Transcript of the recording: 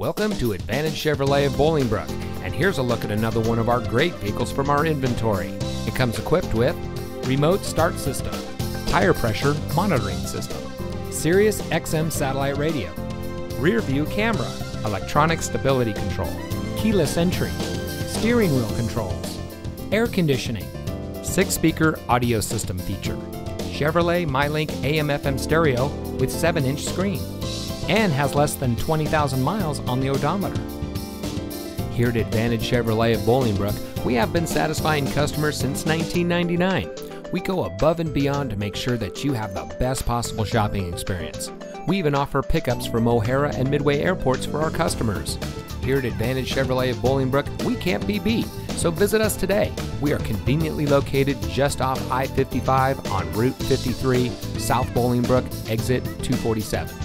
Welcome to Advantage Chevrolet of Bolingbrook, and here's a look at another one of our great vehicles from our inventory. It comes equipped with remote start system, tire pressure monitoring system, Sirius XM satellite radio, rear view camera, electronic stability control, keyless entry, steering wheel controls, air conditioning, 6-speaker audio system feature, Chevrolet MyLink AM/FM stereo with 7-inch screen, and has less than 20,000 miles on the odometer. Here at Advantage Chevrolet of Bolingbrook, we have been satisfying customers since 1999. We go above and beyond to make sure that you have the best possible shopping experience. We even offer pickups from O'Hara and Midway airports for our customers. Here at Advantage Chevrolet of Bolingbrook, we can't be beat, so visit us today. We are conveniently located just off I-55 on Route 53, South Bolingbrook, exit 247.